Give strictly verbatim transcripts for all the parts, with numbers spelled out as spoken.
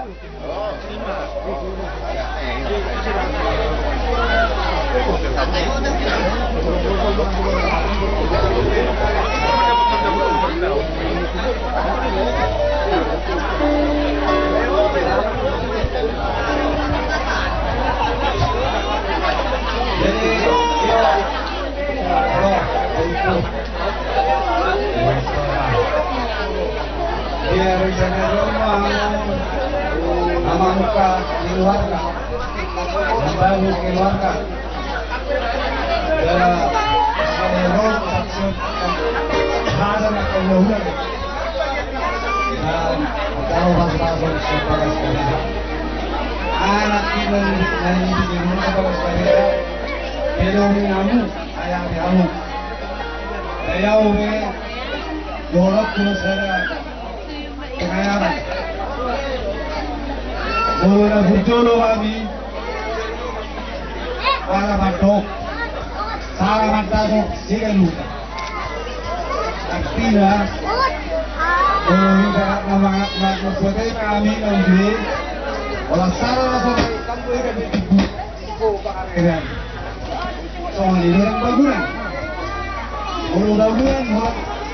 Dia rencana rumah, nama muka keluarga, membangun keluarga. Dan saya roh maksud ada nak keluarga. Dan kalau bahasa sekolah sekolah, anak kita nanti di rumah sekolah sekolah, belum kamu, ayah kamu, ayah we, dorong terus saya. Kekayaran. Mula berjolo kami para matok, para matok siapa luka. Artinya, mula nama nama sebagai kami nanti, olah salah sebagai kamu yang ditipu, tipu pakaian. Soal ini orang bangunan, mula bangunan mula.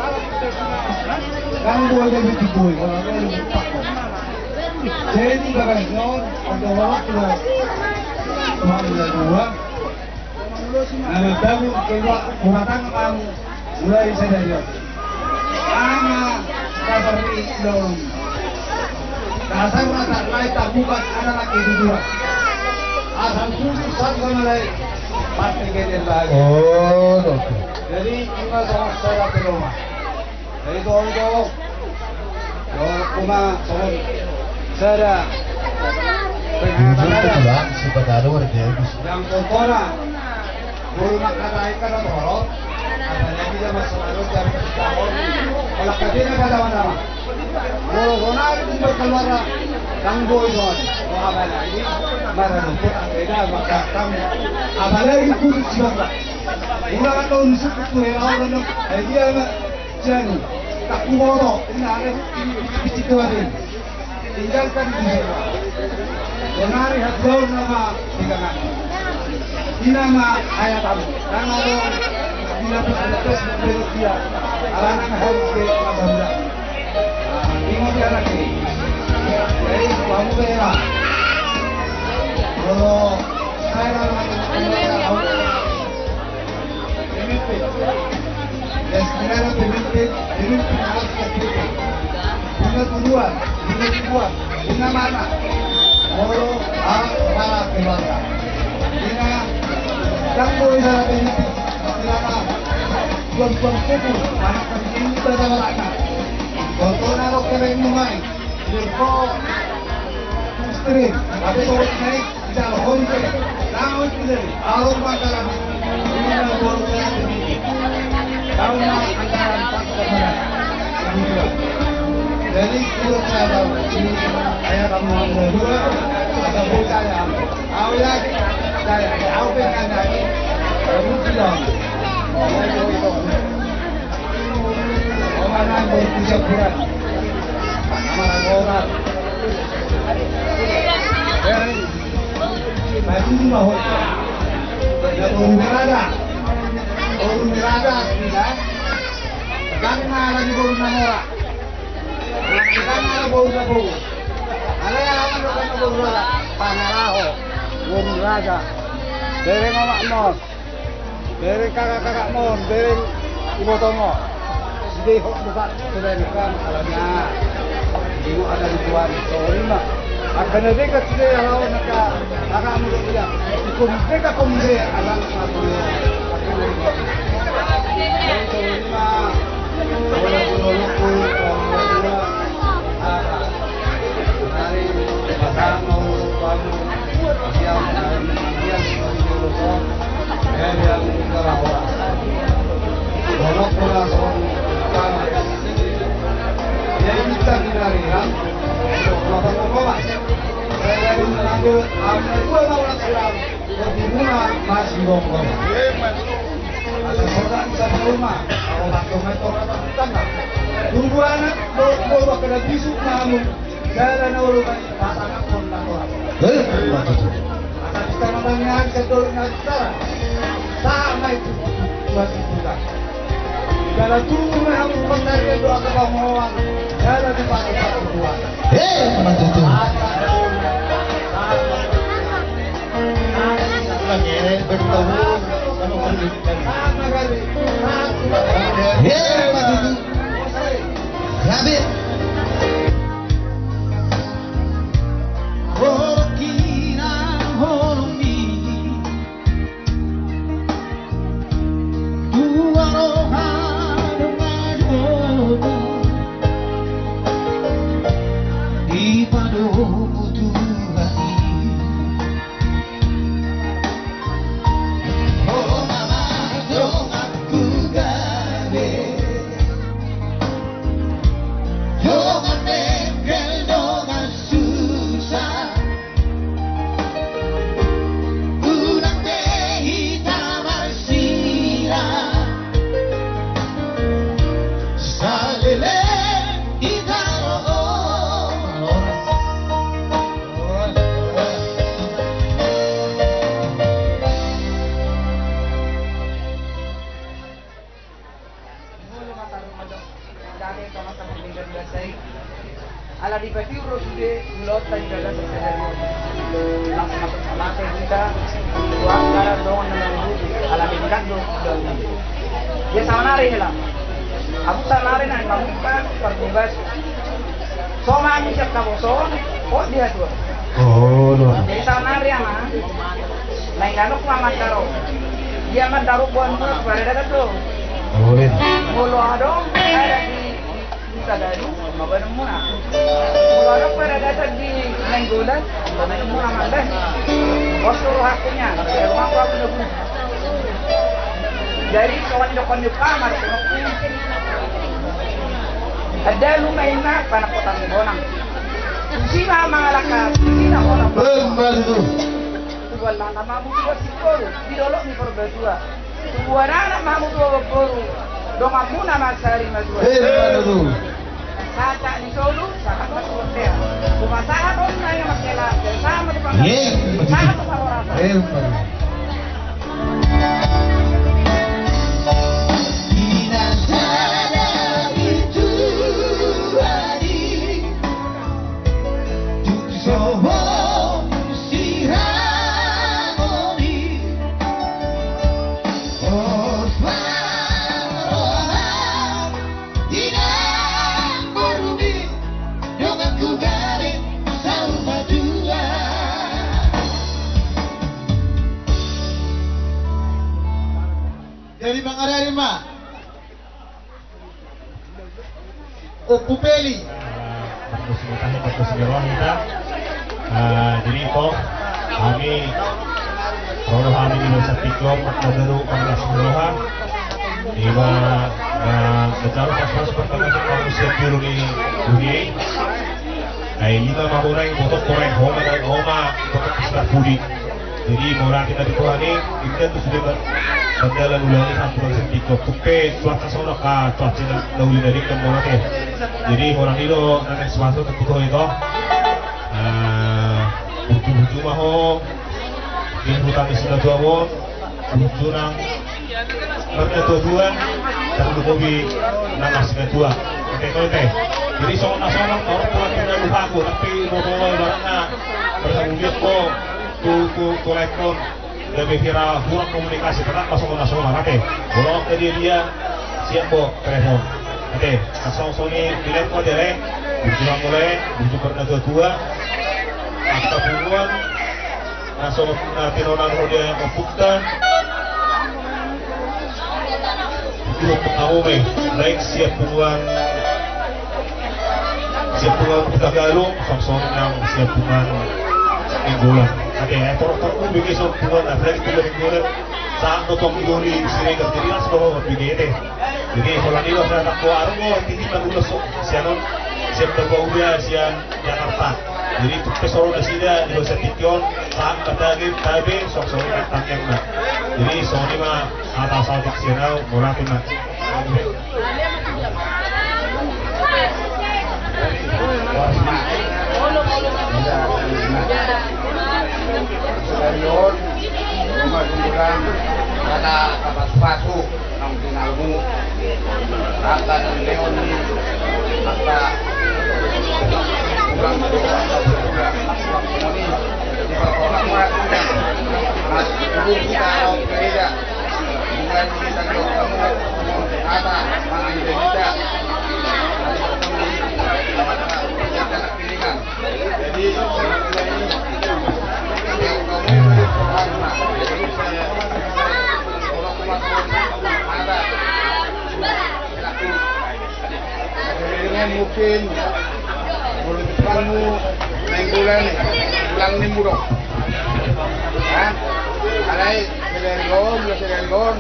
Kamu boleh ditipu, kalau boleh dipakai. Jadi bagaimana untuk waktu Tuhan dua, nama bangun keluar rumah tangga kamu mulai sedari. Anak seperti dong. Dasar mata lain tak bukan ada lagi dua. Asal tujuh satu mulai pasti kalian lagi. Oh, oke. Jadi kita sama saya ke rumah. Jadi tolong rumah soal saya penghasilan sebentar warga yang kotoran rumah kata ikan atau horor adanya dia masalah jam tahun kalau katanya pada mana kalau konar itu berkeluar tangguh itu mau apa lagi marah lumpur beda maka kamu apa lagi khusus siapa ulah kan unsur itu yang orang dia jadi tak kuat ini ada di situ ada tinggalkan di situ konari hadau nama tinggalkan ini nama ayat kamu karena ada bila berkelas menurut dia anak harus ke bangsa ingat ya anak ini jadi kamu bela kalau saya kalau dan sebenarnya pemimpin, pemimpin harus terpilih. Bunga tujuan, bunga tujuan, bunga mana? Moro harus para keluarga. Bunga tangguh salah pemimpin, silakan. Tuan-tuan suku, anak kecil kita dalam anak. Contoh narok keren mulai, dirko, istri, tapi kalau naik tidak honke, namun tidak, alur masalah. Ini adalah borongnya pemimpin. Karena anggaran tak benar. Jadi menurut saya tahu ini ayah kamu berdua ada bocah ya. Aku lagi saya aku pengen lagi. Kamu tidak. Orang yang berpuja berat. Amaran orang. Dan baju di bawah. Dan orang berada. Orang berada tidak. Karena lagi baru namora. Karena baru baru. Ada yang akan lakukan baru baru. Panaraho, orang berada. Dari mamak mon, dari kakak-kakak mon, dari ibu tongo. Jadi hok bukan sedemikian alamnya. Ibu ada di tuan lima. Akan ada dekat sudah lawan nak kakak muda dia. Ikut dekat komisi alam satu. Masih ngomong. Ada orang satu rumah, kalau tak komentar kata tangga. Tunggu anak, bawa bawa kena bisu kamu. Jalan ulu kan pasangan pun lah orang. Eh, matutu. Akan kita mendengar kedornya kita sama itu buat kita. Jalan tuh harus benar doa kebangunan. Jalan di pagi satu dua. Eh, matutu. Lagi bertemu sama pendidikan. Sama kali. Eh, matutu. Habis. Ala di pati urus de mulot tadi dalam sesuatu langsung masuk lantai kita tuang darah dong nunggu ala di kan do dia sama nari lah aku sama nari nang mamukan perbebas soma ni siap kamu so oh dia tuh Oh, no. jadi sama nari ama lain kanuk mama karo dia mah taruh buan tuh pada dekat tuh Boleh. mulu adong ada di Sadari, mabalong muna. Mula na para datag di Nanggulan, mabalong muna man din. Wasto rohak ko niya, pero mga pa ako na. Jadi kawan do kon pa mar ko. Ada lumay na panakotan ni bonang. Sina mga lakas, sina ko na. Eh, matutu. Wala na mamuto siguro, bidolo ni Forbesua. Wala na mamuto ko. Donga muna masari madua. Eh, matutu. Kata di Solo, sangat berkonteks. Kumasahan on na yung makela, sama di pang. Yeah. Sama to para. Eh, matutu. Dari Bang Arya Lima Opupeli Bagus mutahnya bagus sejarah kita. Ah, jadi itu kami kalau kami di Nusa Tiklom Madaru Pangkas Meroha Iba Becaru pas-pas pertama kita siap biru di dunia. Ay lima mamuray botok koreng homa dan homa botok islah budi. Jadi murah kita di Tuhan ini kita tuh sudah berjalan ulangi satu lagi tiga kupe cuaca sono ka cuaca dan lauli dari kemana teh. Jadi orang itu nanti sesuatu ketika itu bucu-bucu maho di hutan di sana Jawa bucu nang karena tujuan dan dukobi nang asli tua. Oke oke. Jadi soal nasional orang tua kita lupa aku tapi mau bawa barangnya bersama dia kok tu tu tu lekon lebih kira kurang komunikasi karena masuk ke nasional oke. Kalau ke dia dia siap bo telepon. Oke, langsung soni bilang kok dere berjuang mulai bujuk karena tua tua akta puluhan langsung nanti nonan dia yang membuka itu kamu meh baik siap puluhan siap puluhan kita galung langsung yang siap puluhan mingguan. Oke, ekor-ekor pun bikin siap puluhan apalagi tiga mingguan saat notong yuri sini jadi langsung bawa begini deh. Jadi kalau ini saya tak keluar kok tinggi bagus sianon siap terbawa udah sian Jakarta. Jadi untuk pesoro di sini di Nusa Tikion saat katanya tapi sok-sok tentang yang nak. Jadi Sony mah atas atas channel murah tuh nak. Darion, rumah kumpulan, kata kapas sepatu, nang tinalmu, kata dan Leon ini, kata kurang doa, kurang masuk ini, di bawah orang mas turun kita mau kerja, bukan kita kalau kamu kata mana ide kita, kita nak pilihan, jadi sebetulnya ini yang kamu itu pertama, jadi saya kalau kamu ada akhirnya mungkin bulan depanmu naik bulan bulan minggu dong, kan? Alai selenggong, selenggong,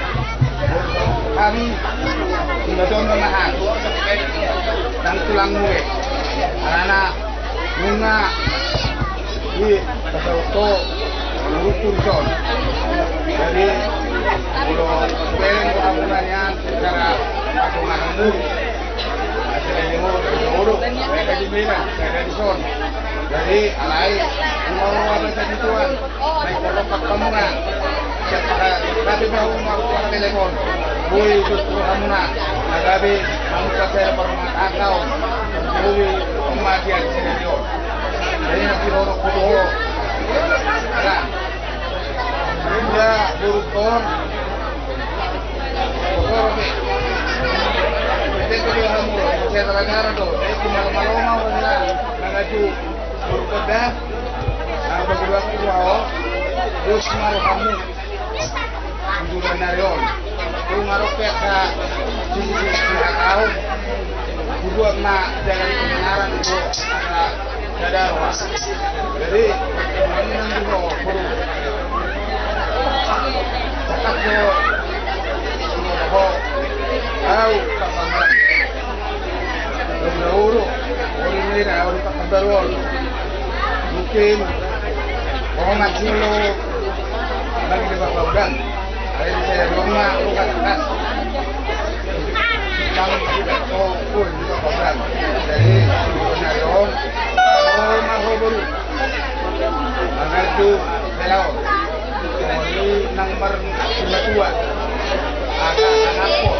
kami sudah contoh nahan, dan tulang mulut, anak bunga di pasauto mengukur son, jadi kalau pengen keamunannya secara patungan umum. Saya dengar dari Uru, saya dari Mina, saya dari Son. Jadi alai mau apa saja tuan, naik kolok kamu nak. Tapi baru mau tuan telepon, bui justru kamu nak. Tapi kamu kasih permat atau bui kematian sendiri. Jadi nanti orang kudo, ada. Dia buruk ton, buruk ni. Itu dia kamu, saya terangkan tu. Itu malam-malam mau na, nangaju berkoda, nah berdua kuau, terus malam kamu, jualan narion, tu malam peka, sisi sisi kau, berdua nak jalan kebenaran itu ada ada was. Jadi mana nanti kau baru, cakap kau, kau tahu kapan. Uru, uru ini dah, uru tak kebaruan. Mungkin orang macam lo lagi di bawah udang. Ada di saya rumah, rumah atas. Kami tidak tahu pun di bawah udang. Jadi punya dong, rumah baru. Anak tu belau. Ini nomor lima tua. Agak anakku.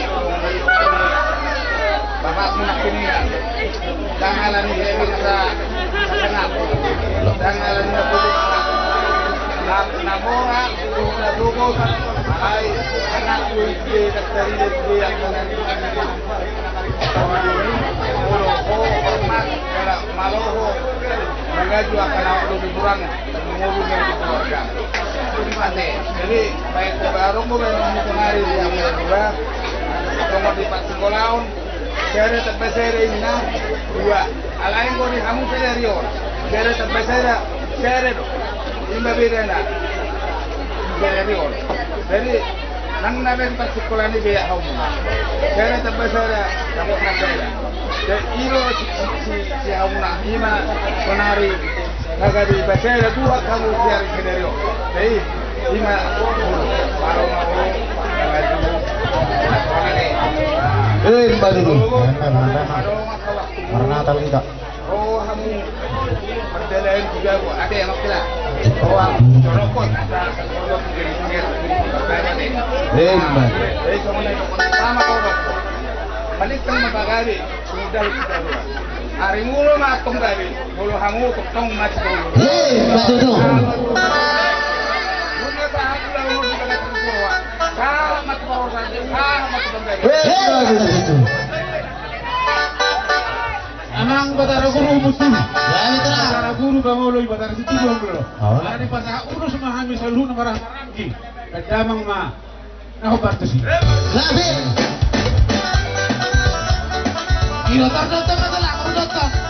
Bapak menakininya, janganlah dia merasa kenal, janganlah dia putus asa. Namora, sudah dulu, hai anak kuisi dari dia yang menjadi Maloho, hormat, kalau Maloho mengaju akan lebih kurang mengurusnya di keluarga. Jadi baik baru mulai mempengaruhi yang kedua, cuma di pas sekolah. Saya terbesar ini dua. Alain kau ni kamu serius. Saya terbesar saya itu lima beda na. Serius. Jadi nang naben pas sekolah ni biaya kamu. Saya terbesar kamu nak saya. Jadi ilo si si si kamu nak lima penari. Naga di besar dua kamu cari serius. Jadi lima baru mau ngaju. Eh, Mbak Dudu. Karena tahu tidak. Oh, kamu perjalanan juga bu. Ada yang makilah. Oh, rokok. Eh, Mbak. Jadi semuanya sama rokok. Balik ke lima kali. Sudah kita dua. Hari mulu matung kali. Mulu kamu tong masih dulu. Eh, Mbak Dudu. Dunia tahan dulu kita nak semua. Kalau mat borosan, kalau mat banggai. Eh, Mbak Dudu. Anang Batara Guru musuh. Ya, itu lah. Batara Guru bangolo Batara Situ bangolo. Oh. Ada pasah urus memahami selalu nama rahmarangi. Kadamang ma. Nah, bantu sih. Labi. Gila, tak datang, tak datang, tak datang.